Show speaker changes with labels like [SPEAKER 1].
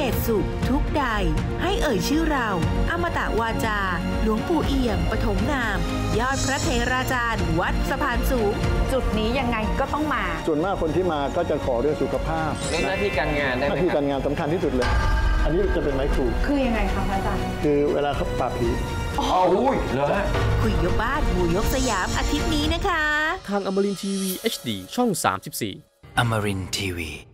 [SPEAKER 1] ตสุขทุกใดให้เอ่ยชื่อเราอมตะวาจาหลวงปู่เอี่ยมปฐมนามยอดพระเถราจารย์วัดสะพานสูงจุดนี้ยังไงก็ต้องมา
[SPEAKER 2] ส่วนมากคนที่มาก็จะขอเรื่องสุขภาพ
[SPEAKER 3] เรื่องหน้าที่การงานได้ไหมครับหน้า
[SPEAKER 2] ที่การงานสำคัญที่สุดเลยอันนี้จะเป็นไม้ครู
[SPEAKER 1] คือยังไงคะอาจารย์
[SPEAKER 2] คือเวลาเขาปราบผี
[SPEAKER 3] อุ้ยเหรอฮะ
[SPEAKER 1] คุยยกบ้านหมู่ยกสยามอาทิตย์นี้นะคะ
[SPEAKER 4] ทางอมรินทร์ทีวี HD ช่อง 34
[SPEAKER 5] อมรินทร์ทีวี